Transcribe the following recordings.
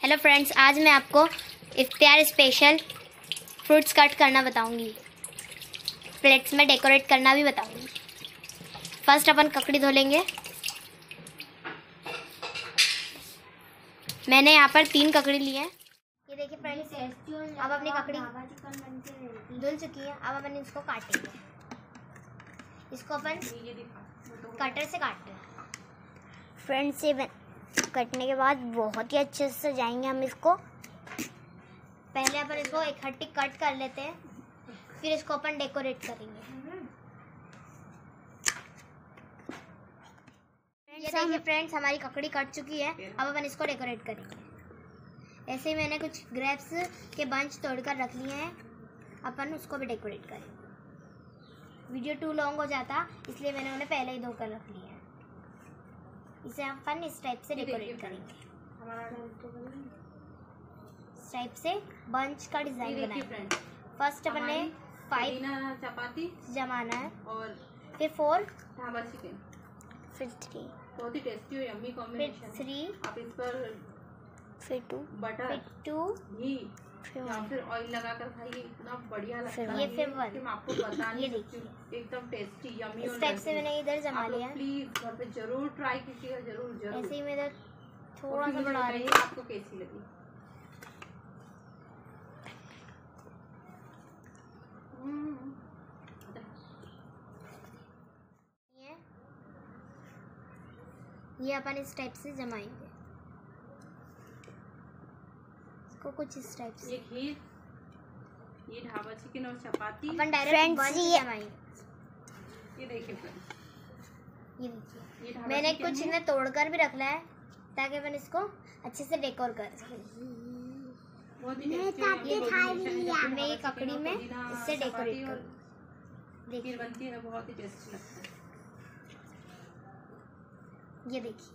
Hello friends, आज मैं आपको इफ्तियार स्पेशल फ्रूट्स कट करना बताऊंगी। प्लेट्स में डेकोरेट करना भी बताऊंगी। फर्स्ट अपन ककड़ी धो लेंगे। मैंने यहाँ पर 3 ककड़ी ली है। ये देखिए फ्रेंड्स, अब अपनी ककड़ी धुल चुकी है। अब अपन इसको काटेंगे। इसको अपन कटर से काटते हैं। फ्रेंड्स, ये कटने के बाद बहुत ही अच्छे से सजाएंगे हम इसको। पहले अपन इसको इकट्ठी कट कर लेते हैं, फिर इसको अपन डेकोरेट करेंगे। ये देखिए फ्रेंड्स, हमारी ककड़ी कट चुकी है। अब अपन इसको डेकोरेट करेंगे। ऐसे ही मैंने कुछ ग्रेप्स के बंच तोड़कर रख लिए हैं। अपन उसको भी डेकोरेट करेंगे। वीडियो टू लॉन्ग हो जाता, इसलिए मैंने उन्हें पहले ही धोकर रख लिया है। इसे अपन इस टाइप से डेकोरेट करेंगे। इस टाइप से बंच का डिजाइन बनाएंगे। फर्स्ट अपन ने 5 चपाती जमाना है, और फिर 4, ढाबा चिकन, फिर 3, बहुत ही टेस्टी और यम्मी कॉम्बिनेशन। फिर 3, आप इस पर फिर 2, बटर, फिर 2, घी फिर या 1, फिर ऑयल लगाकर खाइए, इतना बढ़िया लगता फिर है। ये फिर 1। कि मैं आपको बता ये नहीं सकती, एकदम टेस्टी यम्मी। इस टाइप से मैंने इधर जमा लिया है। प्लीज घर पे जरूर ट्राई कीजिएगा, जरूर जरूर। ऐसे ही मैं इधर थोड़ा और सा फिर बढ़ा रही बताइए हूँ। आपको कैसी लगी। ये अपन इस टाइप से जमाएंगे इसको, कुछ इस टाइप से। ये खीर, ये ढाबा चिकन और चपाती अपन डायरेक्ट बंच जमाएंगे। ये देखिए फ्रेंड्स, ये देखिए मैंने कुछ इन्हें तोड़कर भी रखना है ताकि अपन इसको अच्छे से डेकोर कर सकें। मैं ये ककड़ी में इससे डेकोरेट करूँ। देखिए बनती है, बहुत ही टेस्टी लगता है। ये देखिए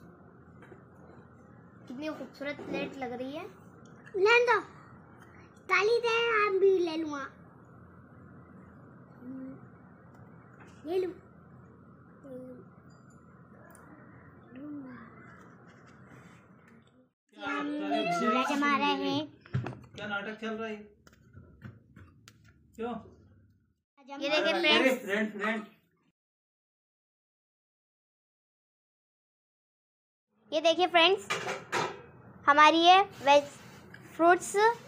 कितनी खूबसूरत प्लेट लग रही है। ले दो, ताली दे, हम भी ले लूँगा। ले लूँ। जीरा जमा रहे हैं। क्या नाटक चल रहा है? क्यों? ये देखिए फ्रेंड्स, ये देखिए फ्रेंड्स, हमारी ये फ्रूट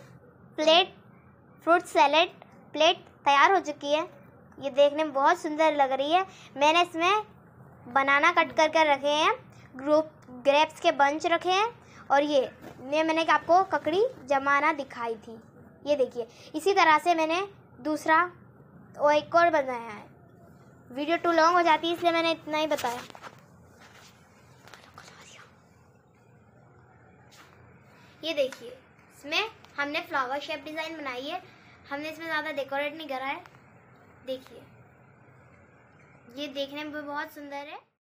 सैलेड प्लेट तैयार हो चुकी है। ये देखने में बहुत सुंदर लग रही है। मैंने इसमें बनाना कट कर रखे हैं, ग्रेप्स के बंच रखे हैं, और ये मैंने आपको ककड़ी जमाना दिखाई थी। ये देखिए, इसी तरह से मैंने दूसरा और एक और बनाया है। वीडियो टू लॉन्ग हो जाती है, इसलिए मैंने इतना ही बताया। ये देखिए, इसमें हमने फ्लावर शेप डिज़ाइन बनाई है। हमने इसमें ज़्यादा डेकोरेट नहीं करा है। देखिए, ये देखने में भी बहुत सुंदर है।